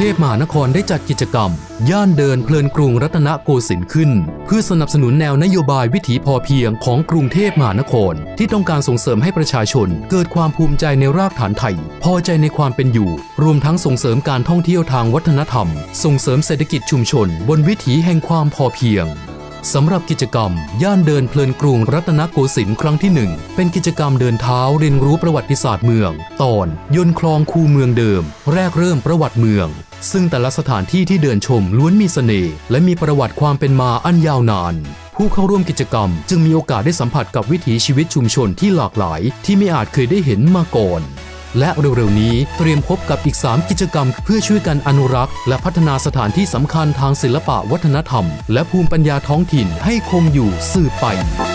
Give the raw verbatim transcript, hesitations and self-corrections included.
ทพมหานครได้จัดกิจกรรมย่านเดินเพลินกรุงรัตนโกสินทร์ขึ้นเพื่อสนับสนุนแนวนโยบายวิถีพอเพียงของกรุงเทพมหานครที่ต้องการส่งเสริมให้ประชาชนเกิดความภูมิใจในรากฐานไทยพอใจในความเป็นอยู่รวมทั้งส่งเสริมการท่องเที่ยวทางวัฒนธรรมส่งเสริมเศรษฐกิจชุมชนบนวิถีแห่งความพอเพียงสำหรับกิจกรรมย่านเดินเพลินกรุงรัตนโกสินทร์ครั้งที่หนึ่งเป็นกิจกรรมเดินเท้าเรียนรู้ประวัติศาสตร์เมืองตอนยนต์คลองคูเมืองเดิมแรกเริ่มประวัติเมืองซึ่งแต่ละสถานที่ที่เดินชมล้วนมีเสน่ห์และมีประวัติความเป็นมาอันยาวนานผู้เข้าร่วมกิจกรรมจึงมีโอกาสได้สัมผัสกับวิถีชีวิตชุมชนที่หลากหลายที่ไม่อาจเคยได้เห็นมาก่อนและเร็วๆนี้เตรียมพบกับอีกสามกิจกรรมเพื่อช่วยกันอนุรักษ์และพัฒนาสถานที่สำคัญทางศิลปะวัฒนธรรมและภูมิปัญญาท้องถิ่นให้คงอยู่สืบไป